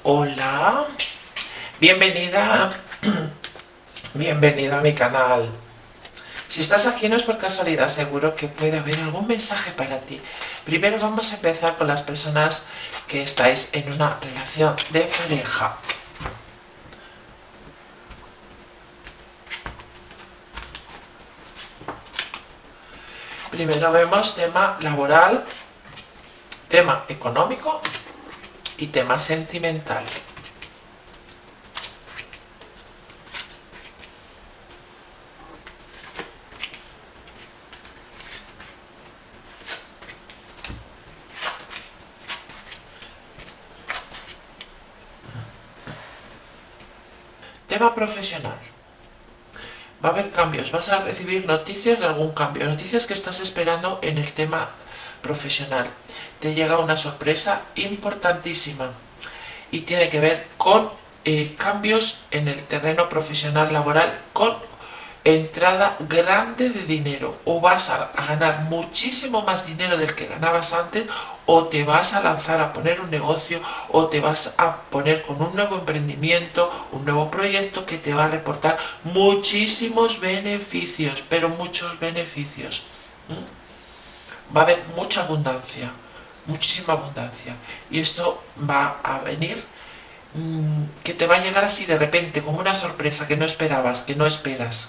Hola, bienvenida, bienvenida a mi canal. Si estás aquí no es por casualidad, seguro que puede haber algún mensaje para ti. Primero vamos a empezar con las personas que estáis en una relación de pareja. Primero vemos tema laboral, tema económico y tema sentimental. Tema profesional. Va a haber cambios, vas a recibir noticias de algún cambio, noticias que estás esperando en el tema profesional. Te llega una sorpresa importantísima y tiene que ver con cambios en el terreno profesional laboral, con entrada grande de dinero. O vas a ganar muchísimo más dinero del que ganabas antes, o te vas a lanzar a poner un negocio, o te vas a poner con un nuevo emprendimiento, un nuevo proyecto que te va a reportar muchísimos beneficios, pero muchos beneficios. Va a haber mucha abundancia, muchísima abundancia, y esto va a venir, que te va a llegar así de repente, como una sorpresa que no esperabas, que no esperas.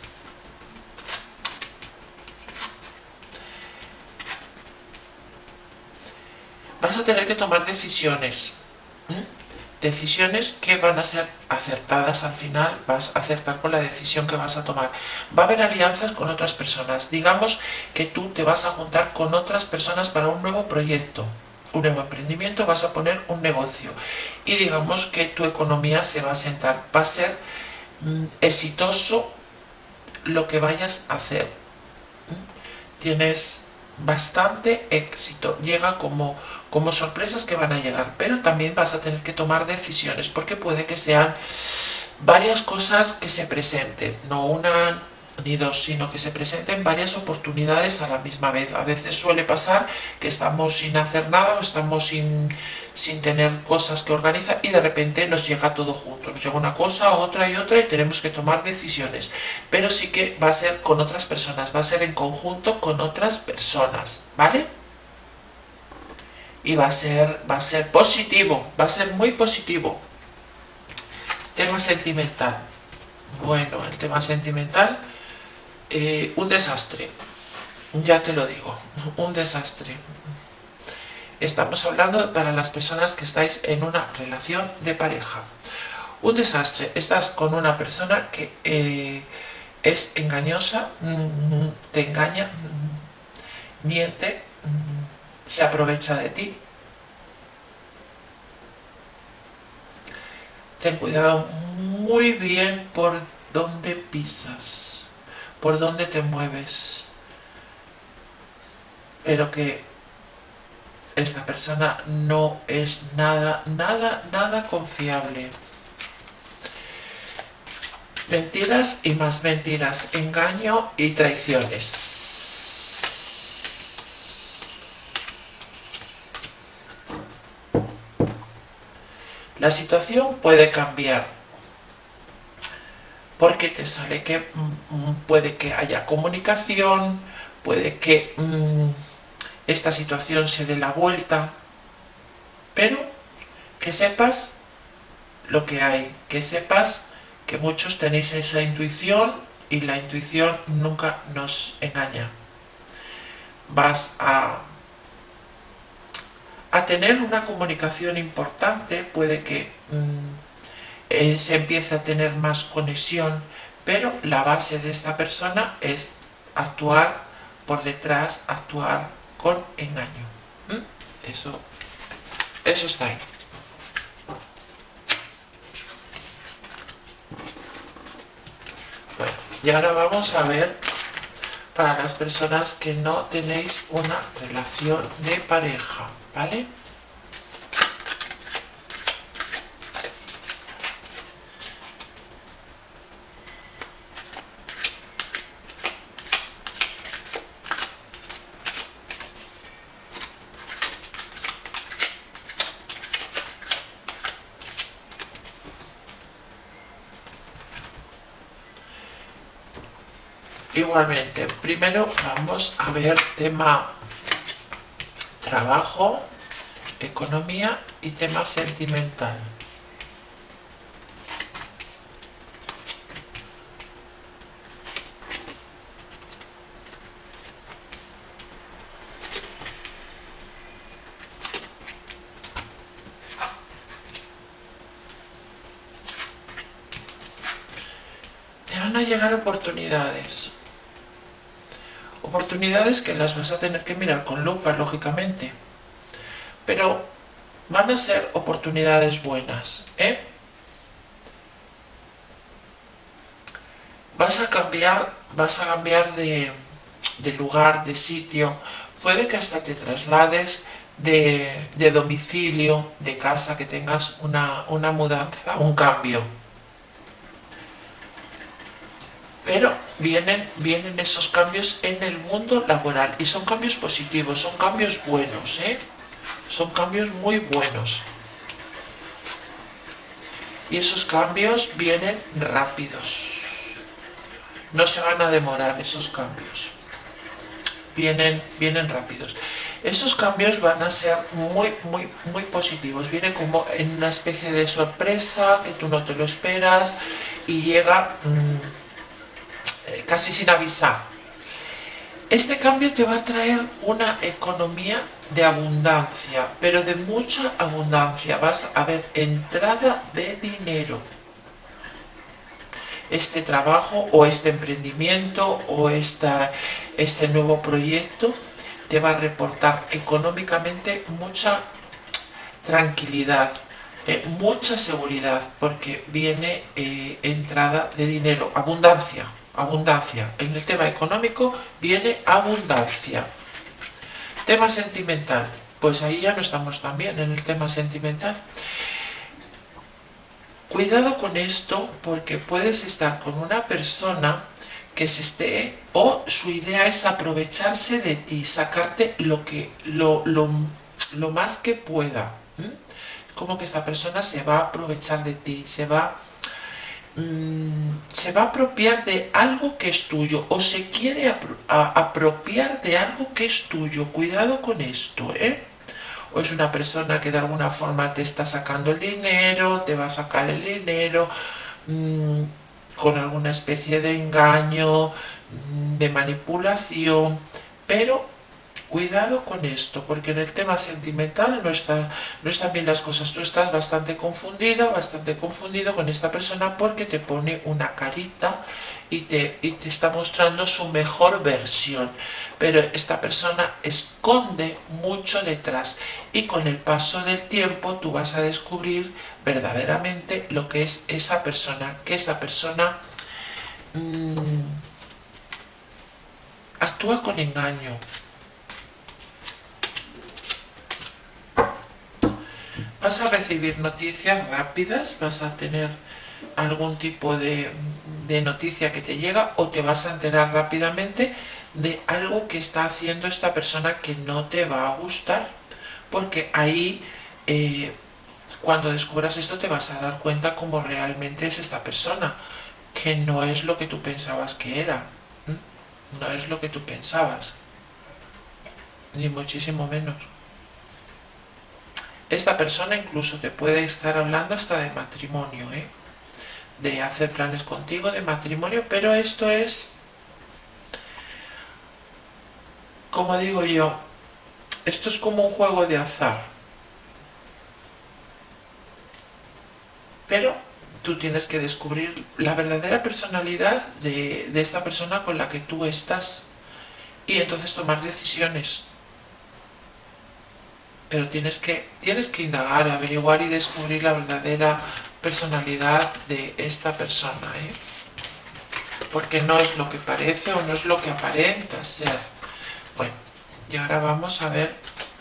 Vas a tener que tomar decisiones, decisiones que van a ser acertadas al final, vas a acertar con la decisión que vas a tomar. Va a haber alianzas con otras personas, digamos que tú te vas a juntar con otras personas para un nuevo proyecto, un nuevo emprendimiento, vas a poner un negocio y digamos que tu economía se va a asentar, va a ser exitoso lo que vayas a hacer. Tienes bastante éxito, llega como sorpresas que van a llegar, pero también vas a tener que tomar decisiones porque puede que sean varias cosas que se presenten, no una ni dos, sino que se presenten varias oportunidades a la misma vez. A veces suele pasar que estamos sin hacer nada o estamos sin tener cosas que organizar y de repente nos llega todo junto, nos llega una cosa, otra y otra y tenemos que tomar decisiones. Pero sí que va a ser con otras personas, va a ser en conjunto con otras personas, ¿vale? Y va a ser positivo, va a ser muy positivo. Tema sentimental. Bueno, el tema sentimental, un desastre. Ya te lo digo, un desastre. Estamos hablando para las personas que estáis en una relación de pareja. Un desastre. Estás con una persona que es engañosa, te engaña, miente, se aprovecha de ti. Ten cuidado muy bien por dónde pisas, por dónde te mueves. Pero que esta persona no es nada confiable. Mentiras y más mentiras, engaño y traiciones. La situación puede cambiar porque te sale que puede que haya comunicación, puede que esta situación se dé la vuelta, pero que sepas lo que hay, que sepas que muchos tenéis esa intuición y la intuición nunca nos engaña. Vas a tener una comunicación importante, puede que se empiece a tener más conexión, pero la base de esta persona es actuar por detrás, actuar con engaño. Eso está ahí. Bueno, y ahora vamos a ver para las personas que no tenéis una relación de pareja, ¿vale? Igualmente, primero vamos a ver tema trabajo, economía y tema sentimental. Te van a llegar oportunidades. Oportunidades que las vas a tener que mirar con lupa, lógicamente. Pero van a ser oportunidades buenas, ¿eh? Vas a cambiar de lugar, de sitio. Puede que hasta te traslades de domicilio, de casa, que tengas una mudanza, un cambio. Pero vienen esos cambios en el mundo laboral y son cambios positivos, son cambios buenos, ¿eh? Son cambios muy buenos. Y esos cambios vienen rápidos. No se van a demorar esos cambios. Vienen rápidos. Esos cambios van a ser muy positivos. Vienen como en una especie de sorpresa que tú no te lo esperas y llega casi sin avisar. Este cambio te va a traer una economía de abundancia, pero de mucha abundancia. Vas a ver entrada de dinero. Este trabajo o este emprendimiento o este nuevo proyecto te va a reportar económicamente mucha tranquilidad, mucha seguridad, porque viene entrada de dinero, abundancia. Abundancia. En el tema económico viene abundancia. Tema sentimental. Pues ahí ya no estamos tan bien en el tema sentimental. Cuidado con esto, porque puedes estar con una persona que se esté, o su idea es aprovecharse de ti, sacarte lo más que pueda. Como que esta persona se va a aprovechar de ti, se va a apropiar de algo que es tuyo, o se quiere apropiar de algo que es tuyo. Cuidado con esto, ¿eh? O es una persona que de alguna forma te está sacando el dinero, te va a sacar el dinero con alguna especie de engaño, de manipulación, pero cuidado con esto, porque en el tema sentimental no están bien las cosas. Tú estás bastante confundida, bastante confundido con esta persona, porque te pone una carita y te está mostrando su mejor versión. Pero esta persona esconde mucho detrás, y con el paso del tiempo tú vas a descubrir verdaderamente lo que es esa persona, que esa persona actúa con engaño. Vas a recibir noticias rápidas, vas a tener algún tipo de noticia que te llega, o te vas a enterar rápidamente de algo que está haciendo esta persona que no te va a gustar, porque ahí cuando descubras esto te vas a dar cuenta cómo realmente es esta persona, que no es lo que tú pensabas que era. No es lo que tú pensabas, ni muchísimo menos. Esta persona incluso te puede estar hablando hasta de matrimonio, de hacer planes contigo de matrimonio, pero esto es, como digo yo, esto es como un juego de azar. Pero tú tienes que descubrir la verdadera personalidad de esta persona con la que tú estás, y entonces tomar decisiones. Pero tienes que indagar, averiguar y descubrir la verdadera personalidad de esta persona, porque no es lo que parece o no es lo que aparenta ser. Bueno, y ahora vamos a ver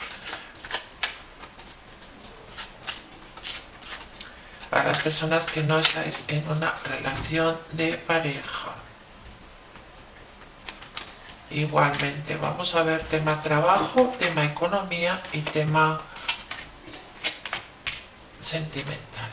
para las personas que no estáis en una relación de pareja. Igualmente vamos a ver tema trabajo, tema economía y tema sentimental.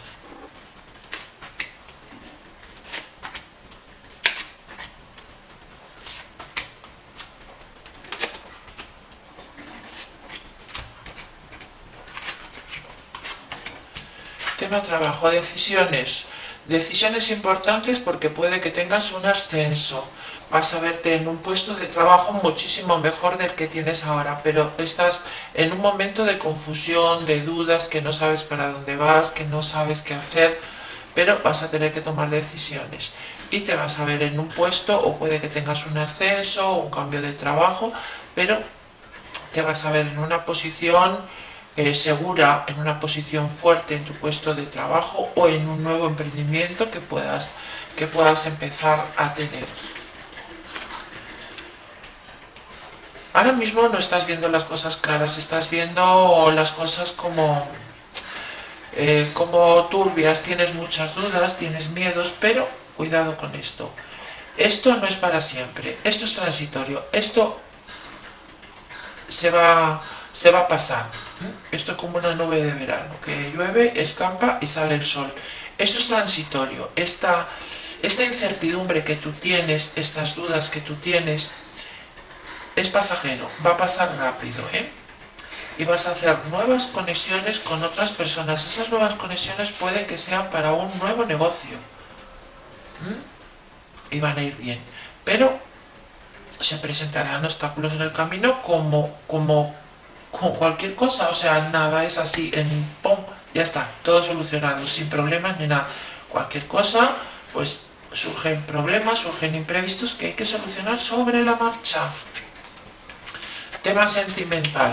tema trabajo, decisiones importantes, porque puede que tengas un ascenso, vas a verte en un puesto de trabajo muchísimo mejor del que tienes ahora, pero estás en un momento de confusión, de dudas, que no sabes para dónde vas, que no sabes qué hacer, pero vas a tener que tomar decisiones y te vas a ver en un puesto, o puede que tengas un ascenso o un cambio de trabajo, pero te vas a ver en una posición segura, en una posición fuerte en tu puesto de trabajo o en un nuevo emprendimiento que puedas empezar a tener. Ahora mismo no estás viendo las cosas claras, estás viendo las cosas como turbias, tienes muchas dudas, tienes miedos, pero cuidado con esto. Esto no es para siempre, esto es transitorio, esto se va a pasar. Esto es como una nube de verano, que llueve, escampa y sale el sol. Esto es transitorio, esta incertidumbre que tú tienes, estas dudas que tú tienes, es pasajero, va a pasar rápido, y vas a hacer nuevas conexiones con otras personas. Esas nuevas conexiones puede que sean para un nuevo negocio, y van a ir bien, pero se presentarán obstáculos en el camino como con cualquier cosa. O sea, nada es así en ¡pum! Ya está, todo solucionado, sin problemas ni nada. Cualquier cosa, pues surgen problemas, surgen imprevistos que hay que solucionar sobre la marcha. Tema sentimental.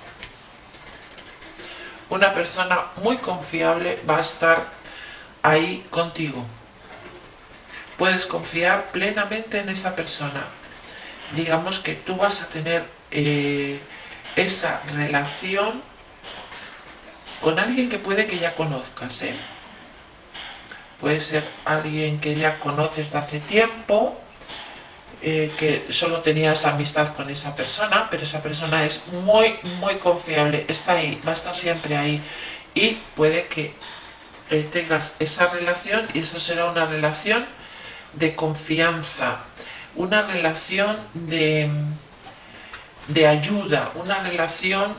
Una persona muy confiable va a estar ahí contigo. Puedes confiar plenamente en esa persona. Digamos que tú vas a tener esa relación con alguien que puede que ya conozcas, Puede ser alguien que ya conoces de hace tiempo, que solo tenías amistad con esa persona, pero esa persona es muy, muy confiable, está ahí, va a estar siempre ahí, y puede que tengas esa relación, y eso será una relación de confianza, una relación de ayuda, una relación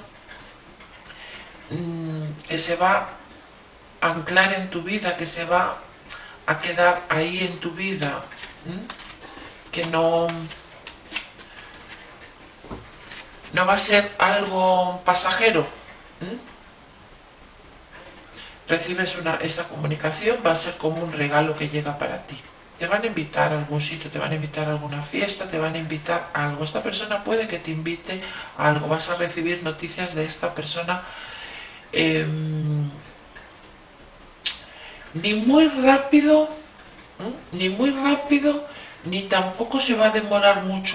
que se va a anclar en tu vida, que se va a quedar ahí en tu vida, que no va a ser algo pasajero. Recibes esa comunicación, va a ser como un regalo que llega para ti. Te van a invitar a algún sitio, te van a invitar a alguna fiesta, te van a invitar a algo. Esta persona puede que te invite a algo, vas a recibir noticias de esta persona, ni muy rápido, ni tampoco se va a demorar mucho.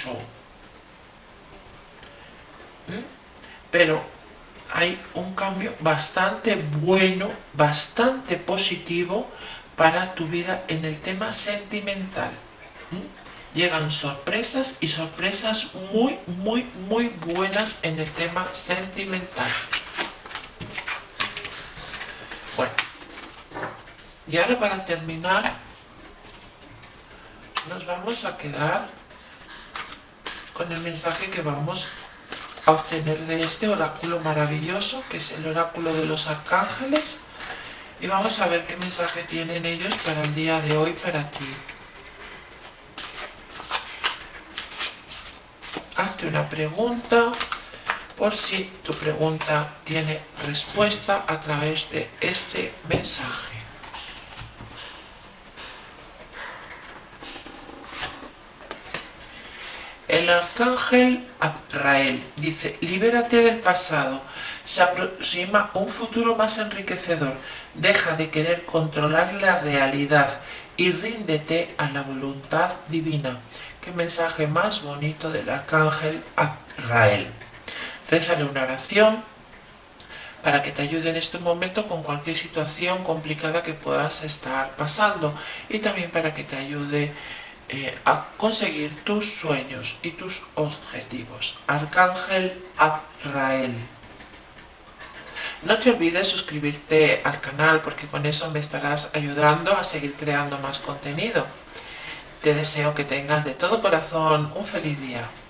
Pero hay un cambio bastante bueno, bastante positivo para tu vida en el tema sentimental. Llegan sorpresas, y sorpresas muy, muy, muy buenas en el tema sentimental. Bueno, y ahora, para terminar, nos vamos a quedar con el mensaje que vamos a obtener de este oráculo maravilloso, que es el oráculo de los arcángeles, y vamos a ver qué mensaje tienen ellos para el día de hoy para ti. Hazte una pregunta, por si tu pregunta tiene respuesta a través de este mensaje. El arcángel Azrael dice: libérate del pasado, se aproxima un futuro más enriquecedor, deja de querer controlar la realidad y ríndete a la voluntad divina. Qué mensaje más bonito del arcángel Azrael. Rézale una oración para que te ayude en este momento con cualquier situación complicada que puedas estar pasando, y también para que te ayude a conseguir tus sueños y tus objetivos. Arcángel Azrael. No te olvides suscribirte al canal, porque con eso me estarás ayudando a seguir creando más contenido. Te deseo que tengas de todo corazón un feliz día.